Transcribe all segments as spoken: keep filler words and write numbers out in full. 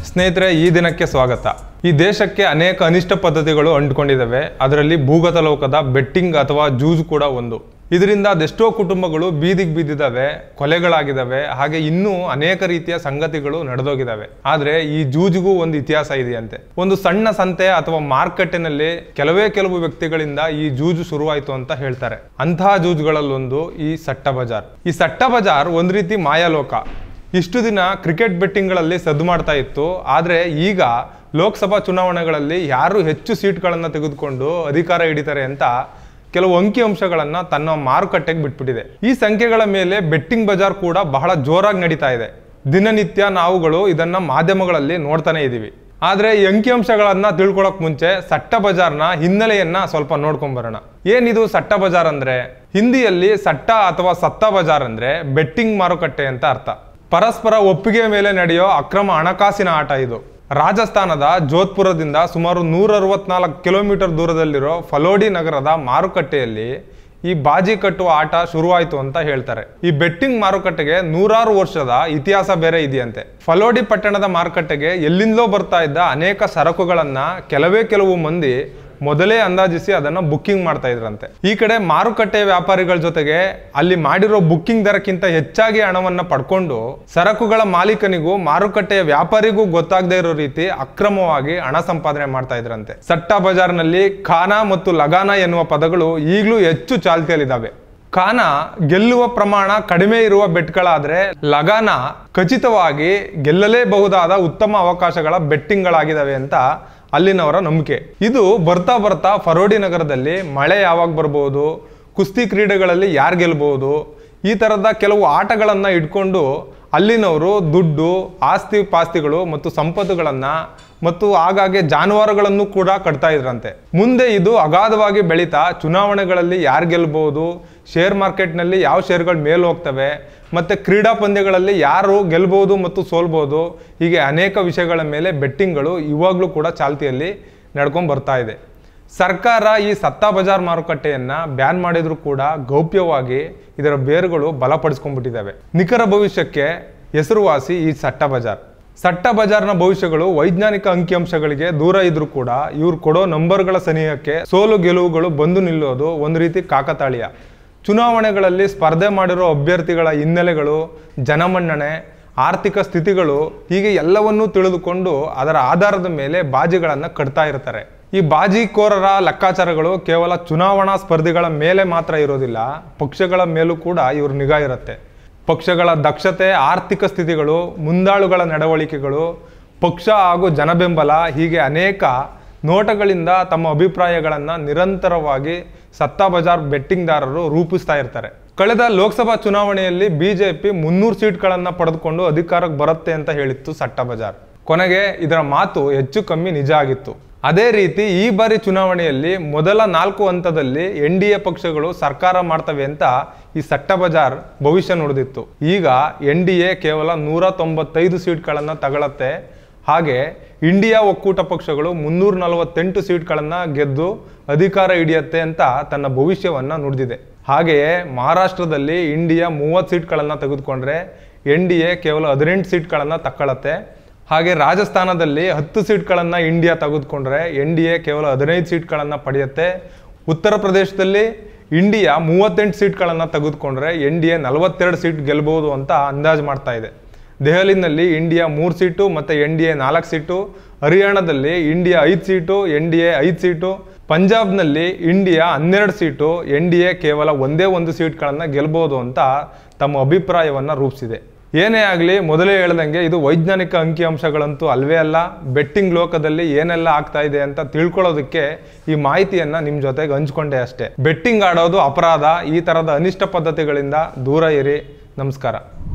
ಸ್ನೇಹಿತರೆ, ಈ ದಿನಕ್ಕೆ ಸ್ವಾಗತ. ಈ ದೇಶಕ್ಕೆ ಅನೇಕ ಅನಿಷ್ಟ ಪದ್ಧತಿಗಳು ಅಂಟಿಕೊಂಡಿದ್ದಾವೆ. ಅದರಲ್ಲಿ ಭೂಗತ ಲೋಕದ ಬೆಟ್ಟಿಂಗ್ ಅಥವಾ ಜೂಜು ಕೂಡ ಒಂದು. ಇದರಿಂದ ಅದೆಷ್ಟೋ ಕುಟುಂಬಗಳು ಬೀದಿಗೆ ಬಿದ್ದಿದ್ದಾವೆ, ಕೊಲೆಗಳಾಗಿದ್ದಾವೆ, ಹಾಗೆ ಇನ್ನೂ ಅನೇಕ ರೀತಿಯ ಸಂಗತಿಗಳು ನಡೆದೋಗಿದ್ದಾವೆ. ಆದ್ರೆ ಈ ಜೂಜಿಗೂ ಒಂದು ಇತಿಹಾಸ ಇದೆಯಂತೆ. ಒಂದು ಸಣ್ಣ ಸಂತೆ ಅಥವಾ ಮಾರುಕಟ್ಟೆನಲ್ಲಿ ಕೆಲವೇ ಕೆಲವು ವ್ಯಕ್ತಿಗಳಿಂದ ಈ ಜೂಜು ಶುರುವಾಯಿತು ಅಂತ ಹೇಳ್ತಾರೆ. ಅಂತಹ ಜೂಜುಗಳಲ್ಲೊಂದು ಈ ಸಟ್ಟ ಬಜಾರ್. ಈ ಸಟ್ಟ ಬಜಾರ್ ಒಂದ್ ರೀತಿ ಮಾಯಾಲೋಕ. ಇಷ್ಟು ದಿನ ಕ್ರಿಕೆಟ್ ಬೆಟ್ಟಿಂಗ್ಗಳಲ್ಲಿ ಸದ್ದು ಮಾಡ್ತಾ ಇತ್ತು. ಆದರೆ ಈಗ ಲೋಕಸಭಾ ಚುನಾವಣೆಗಳಲ್ಲಿ ಯಾರು ಹೆಚ್ಚು ಸೀಟ್ಗಳನ್ನು ತೆಗೆದುಕೊಂಡು ಅಧಿಕಾರ ಹಿಡಿತಾರೆ ಅಂತ ಕೆಲವು ಅಂಕಿ ಅಂಶಗಳನ್ನ ತನ್ನ ಮಾರುಕಟ್ಟೆಗೆ ಬಿಟ್ಬಿಟ್ಟಿದೆ. ಈ ಸಂಖ್ಯೆಗಳ ಮೇಲೆ ಬೆಟ್ಟಿಂಗ್ ಬಜಾರ್ ಕೂಡ ಬಹಳ ಜೋರಾಗಿ ನಡೀತಾ ಇದೆ. ದಿನನಿತ್ಯ ನಾವುಗಳು ಇದನ್ನ ಮಾಧ್ಯಮಗಳಲ್ಲಿ ನೋಡ್ತಾನೆ ಇದೀವಿ. ಆದ್ರೆ ಈ ಅಂಕಿ ಅಂಶಗಳನ್ನ ತಿಳ್ಕೊಳಕ್ ಮುಂಚೆ ಸಟ್ಟ ಬಜಾರ್ನ ಹಿನ್ನೆಲೆಯನ್ನ ಸ್ವಲ್ಪ ನೋಡ್ಕೊಂಡ್ ಬರೋಣ. ಏನಿದು ಸಟ್ಟ ಬಜಾರ್ ಅಂದ್ರೆ? ಹಿಂದಿಯಲ್ಲಿ ಸಟ್ಟ ಅಥವಾ ಸತ್ತ ಬಜಾರ್ ಅಂದ್ರೆ ಬೆಟ್ಟಿಂಗ್ ಮಾರುಕಟ್ಟೆ ಅಂತ ಅರ್ಥ. ಪರಸ್ಪರ ಒಪ್ಪಿಗೆ ಮೇಲೆ ನಡೆಯೋ ಅಕ್ರಮ ಹಣಕಾಸಿನ ಆಟ ಇದು. ರಾಜಸ್ಥಾನದ ಜೋಧ್ಪುರದಿಂದ ಸುಮಾರು ನೂರ ಅರವತ್ನಾಲ್ಕು ಕಿಲೋಮೀಟರ್ ದೂರದಲ್ಲಿರೋ ಫಲೋಡಿ ನಗರದ ಮಾರುಕಟ್ಟೆಯಲ್ಲಿ ಈ ಬಾಜಿ ಕಟ್ಟುವ ಆಟ ಶುರುವಾಯಿತು ಅಂತ ಹೇಳ್ತಾರೆ. ಈ ಬೆಟ್ಟಿಂಗ್ ಮಾರುಕಟ್ಟೆಗೆ ನೂರಾರು ವರ್ಷದ ಇತಿಹಾಸ ಬೇರೆ ಇದೆಯಂತೆ. ಫಲೋಡಿ ಪಟ್ಟಣದ ಮಾರುಕಟ್ಟೆಗೆ ಎಲ್ಲಿಂದಲೋ ಬರ್ತಾ ಇದ್ದ ಅನೇಕ ಸರಕುಗಳನ್ನ ಕೆಲವೇ ಕೆಲವು ಮಂದಿ ಮೊದಲೇ ಅಂದಾಜಿಸಿ ಅದನ್ನ ಬುಕ್ಕಿಂಗ್ ಮಾಡ್ತಾ ಇದ್ರಂತೆ. ಈ ಕಡೆ ಮಾರುಕಟ್ಟೆ ವ್ಯಾಪಾರಿಗಳ ಜೊತೆಗೆ ಅಲ್ಲಿ ಮಾಡಿರೋ ಬುಕ್ಕಿಂಗ್ ದರಕ್ಕಿಂತ ಹೆಚ್ಚಾಗಿ ಹಣವನ್ನ ಪಡ್ಕೊಂಡು ಸರಕುಗಳ ಮಾಲೀಕನಿಗೂ ಮಾರುಕಟ್ಟೆಯ ವ್ಯಾಪಾರಿಗೂ ಗೊತ್ತಾಗದೇ ಇರೋ ರೀತಿ ಅಕ್ರಮವಾಗಿ ಹಣ ಸಂಪಾದನೆ ಮಾಡ್ತಾ ಇದ್ರಂತೆ. ಸಟ್ಟ ಬಜಾರ್ನಲ್ಲಿ ಖಾನಾ ಮತ್ತು ಲಗಾನ ಎನ್ನುವ ಪದಗಳು ಈಗಲೂ ಹೆಚ್ಚು ಚಾಲ್ತಿಯಲ್ಲಿದ್ದಾವೆ. ಖಾನಾ ಗೆಲ್ಲುವ ಪ್ರಮಾಣ ಕಡಿಮೆ ಇರುವ ಬೆಟ್ಗಳಾದ್ರೆ ಲಗಾನ ಖಚಿತವಾಗಿ ಗೆಲ್ಲಲೇಬಹುದಾದ ಉತ್ತಮ ಅವಕಾಶಗಳ ಬೆಟ್ಟಿಂಗ್ಗಳಾಗಿದ್ದಾವೆ ಅಂತ ಅಲ್ಲಿನವರ ನಂಬಿಕೆ. ಇದು ಬರ್ತಾ ಬರ್ತಾ ಫಲೋಡಿ ನಗರದಲ್ಲಿ ಮಳೆ ಯಾವಾಗ ಬರ್ಬೋದು, ಕುಸ್ತಿ ಕ್ರೀಡೆಗಳಲ್ಲಿ ಯಾರು ಗೆಲ್ಬಹುದು, ಈ ತರದ ಕೆಲವು ಆಟಗಳನ್ನ ಇಟ್ಕೊಂಡು ಅಲ್ಲಿನವರು ದುಡ್ಡು, ಆಸ್ತಿ ಪಾಸ್ತಿಗಳು ಮತ್ತು ಸಂಪತ್ತುಗಳನ್ನ ಮತ್ತು ಆಗಾಗ್ಗೆ ಜಾನುವಾರುಗಳನ್ನು ಕೂಡ ಕಟ್ತಾ ಇದ್ರಂತೆ. ಮುಂದೆ ಇದು ಅಗಾಧವಾಗಿ ಬೆಳೀತಾ ಚುನಾವಣೆಗಳಲ್ಲಿ ಯಾರು ಗೆಲ್ಬಹುದು, ಶೇರ್ ಮಾರ್ಕೆಟ್ನಲ್ಲಿ ಯಾವ ಶೇರ್ಗಳು ಮೇಲೆ ಹೋಗ್ತವೆ, ಮತ್ತೆ ಕ್ರೀಡಾ ಪಂದ್ಯಗಳಲ್ಲಿ ಯಾರು ಗೆಲ್ಬಹುದು ಮತ್ತು ಸೋಲ್ಬಹುದು, ಹೀಗೆ ಅನೇಕ ವಿಷಯಗಳ ಮೇಲೆ ಬೆಟ್ಟಿಂಗ್ಗಳು ಇವಾಗಲೂ ಕೂಡ ಚಾಲ್ತಿಯಲ್ಲಿ ನಡ್ಕೊಂಡು ಬರ್ತಾ ಇದೆ. ಸರ್ಕಾರ ಈ ಸತ್ತಾ ಬಜಾರ್ ಮಾರುಕಟ್ಟೆಯನ್ನ ಬ್ಯಾನ್ ಮಾಡಿದ್ರು ಕೂಡ ಗೌಪ್ಯವಾಗಿ ಇದರ ಬೇರುಗಳು ಬಲಪಡಿಸ್ಕೊಂಡ್ಬಿಟ್ಟಿದ್ದಾವೆ. ನಿಖರ ಭವಿಷ್ಯಕ್ಕೆ ಹೆಸರುವಾಸಿ ಈ ಸಟ್ಟ ಬಜಾರ್. ಸಟ್ಟ ಬಜಾರ್ನ ಭವಿಷ್ಯಗಳು ವೈಜ್ಞಾನಿಕ ಅಂಕಿಅಂಶಗಳಿಗೆ ದೂರ ಇದ್ರೂ ಕೂಡ ಇವ್ರು ಕೊಡೋ ನಂಬರ್ಗಳ ಸನಿಹಕ್ಕೆ ಸೋಲು ಗೆಲುವುಗಳು ಬಂದು ನಿಲ್ಲೋದು ಒಂದು ರೀತಿ ಕಾಕತಾಳೀಯ. ಚುನಾವಣೆಗಳಲ್ಲಿ ಸ್ಪರ್ಧೆ ಮಾಡಿರೋ ಅಭ್ಯರ್ಥಿಗಳ ಹಿನ್ನೆಲೆಗಳು, ಜನಮನ್ನಣೆ, ಆರ್ಥಿಕ ಸ್ಥಿತಿಗಳು ಹೀಗೆ ಎಲ್ಲವನ್ನೂ ತಿಳಿದುಕೊಂಡು ಅದರ ಆಧಾರದ ಮೇಲೆ ಬಾಜಿಗಳನ್ನು ಕಟ್ತಾ ಇರ್ತಾರೆ. ಈ ಬಾಜಿಕೋರರ ಲೆಕ್ಕಾಚಾರಗಳು ಕೇವಲ ಚುನಾವಣಾ ಸ್ಪರ್ಧಿಗಳ ಮೇಲೆ ಮಾತ್ರ ಇರೋದಿಲ್ಲ, ಪಕ್ಷಗಳ ಮೇಲೂ ಕೂಡ ಇವ್ರ ನಿಗಾ ಇರುತ್ತೆ. ಪಕ್ಷಗಳ ದಕ್ಷತೆ, ಆರ್ಥಿಕ ಸ್ಥಿತಿಗಳು, ಮುಂದಾಳುಗಳ ನಡವಳಿಕೆಗಳು, ಪಕ್ಷ ಹಾಗೂ ಜನಬೆಂಬಲ ಹೀಗೆ ಅನೇಕ ನೋಟಗಳಿಂದ ತಮ್ಮ ಅಭಿಪ್ರಾಯಗಳನ್ನು ನಿರಂತರವಾಗಿ ಸತ್ತಾ ಬಜಾರ್ ಬೆಟ್ಟಿಂಗ್ದಾರರು ರೂಪಿಸ್ತಾ ಇರ್ತಾರೆ. ಕಳೆದ ಲೋಕಸಭಾ ಚುನಾವಣೆಯಲ್ಲಿ ಬಿಜೆಪಿ ಮುನ್ನೂರು ಸೀಟ್ಗಳನ್ನು ಪಡೆದುಕೊಂಡು ಅಧಿಕಾರಕ್ಕೆ ಬರುತ್ತೆ ಅಂತ ಹೇಳಿತ್ತು ಸಟ್ಟ ಬಜಾರ್. ಕೊನೆಗೆ ಇದರ ಮಾತು ಹೆಚ್ಚು ಕಮ್ಮಿ ನಿಜ ಆಗಿತ್ತು. ಅದೇ ರೀತಿ ಈ ಬಾರಿ ಚುನಾವಣೆಯಲ್ಲಿ ಮೊದಲ ನಾಲ್ಕು ಹಂತದಲ್ಲಿ ಎನ್ ಡಿ ಎ ಪಕ್ಷಗಳು ಸರ್ಕಾರ ಮಾಡ್ತವೆ ಅಂತ ಈ ಸಟ್ಟ ಬಜಾರ್ ಭವಿಷ್ಯ ನುಡಿದಿತ್ತು. ಈಗ ಎನ್ ಡಿ ಎ ಕೇವಲ ನೂರ ತೊಂಬತ್ತೈದು ಸೀಟ್ಗಳನ್ನು ತಗೊಳತ್ತೆ. ಹಾಗೆ ಇಂಡಿಯಾ ಒಕ್ಕೂಟ ಪಕ್ಷಗಳು ಮುನ್ನೂರ ನಲವತ್ತೆಂಟು ಸೀಟ್ಗಳನ್ನು ಗೆದ್ದು ಅಧಿಕಾರ ಹಿಡಿಯತ್ತೆ ಅಂತ ತನ್ನ ಭವಿಷ್ಯವನ್ನ ನುಡಿದಿದೆ. ಹಾಗೆಯೇ ಮಹಾರಾಷ್ಟ್ರದಲ್ಲಿ ಇಂಡಿಯಾ ಮೂವತ್ತು ಸೀಟ್ಗಳನ್ನು ತೆಗೆದುಕೊಂಡ್ರೆ ಎನ್ ಡಿ ಎ ಕೇವಲ ಹದಿನೆಂಟು ಸೀಟ್ಗಳನ್ನು ತಕ್ಕೊಳ್ಳತ್ತೆ. ಹಾಗೆ ರಾಜಸ್ಥಾನದಲ್ಲಿ ಹತ್ತು ಸೀಟ್ಗಳನ್ನು ಇಂಡಿಯಾ ತೆಗೆದುಕೊಂಡ್ರೆ ಎನ್ ಡಿ ಎ ಕೇವಲ ಹದಿನೈದು ಸೀಟ್ಗಳನ್ನು ಪಡೆಯುತ್ತೆ. ಉತ್ತರ ಪ್ರದೇಶದಲ್ಲಿ ಇಂಡಿಯಾ ಮೂವತ್ತೆಂಟು ಸೀಟ್ಗಳನ್ನು ತೆಗೆದುಕೊಂಡ್ರೆ ಎನ್ ಡಿ ಎ ನಲವತ್ತೆರಡು ಸೀಟ್ ಗೆಲ್ಬಹುದು ಅಂತ ಅಂದಾಜು ಮಾಡ್ತಾ ಇದೆ. ದೆಹಲಿನಲ್ಲಿ ಇಂಡಿಯಾ ಮೂರು ಸೀಟು ಮತ್ತು ಎನ್ ಡಿ ಎ ನಾಲ್ಕು ಸೀಟು, ಹರಿಯಾಣದಲ್ಲಿ ಇಂಡಿಯಾ ಐದು ಸೀಟು, ಎನ್ ಡಿ ಎ ಐದು ಸೀಟು, ಪಂಜಾಬ್ನಲ್ಲಿ ಇಂಡಿಯಾ ಹನ್ನೆರಡು ಸೀಟು, ಎನ್ ಡಿ ಎ ಕೇವಲ ಒಂದೇ ಒಂದು ಸೀಟ್ಗಳನ್ನು ಗೆಲ್ಬಹುದು ಅಂತ ತಮ್ಮ ಅಭಿಪ್ರಾಯವನ್ನು ರೂಪಿಸಿದೆ. ಏನೇ ಆಗಲಿ, ಮೊದಲೇ ಹೇಳ್ದಂಗೆ ಇದು ವೈಜ್ಞಾನಿಕ ಅಂಕಿಅಂಶಗಳಂತೂ ಅಲ್ವೇ ಅಲ್ಲ. ಬೆಟ್ಟಿಂಗ್ ಲೋಕದಲ್ಲಿ ಏನೆಲ್ಲ ಆಗ್ತಾ ಇದೆ ಅಂತ ತಿಳ್ಕೊಳ್ಳೋದಕ್ಕೆ ಈ ಮಾಹಿತಿಯನ್ನ ನಿಮ್ಮ ಜೊತೆಗೆ ಹಂಚ್ಕೊಂಡೆ ಅಷ್ಟೇ. ಬೆಟ್ಟಿಂಗ್ ಆಡೋದು ಅಪರಾಧ. ಈ ಥರದ ಅನಿಷ್ಟ ಪದ್ಧತಿಗಳಿಂದ ದೂರ ಇರಿ. ನಮಸ್ಕಾರ.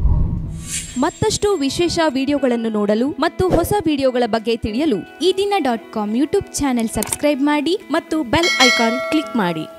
ಮತ್ತಷ್ಟು ವಿಶೇಷ ವಿಡಿಯೋಗಳನ್ನು ನೋಡಲು ಮತ್ತು ಹೊಸ ವಿಡಿಯೋಗಳ ಬಗ್ಗೆ ತಿಳಿಯಲು Ee Dina dot com YouTube channel subscribe ಮಾಡಿ ಮತ್ತು ಬೆಲ್ ಐಕಾನ್ ಕ್ಲಿಕ್ ಮಾಡಿ.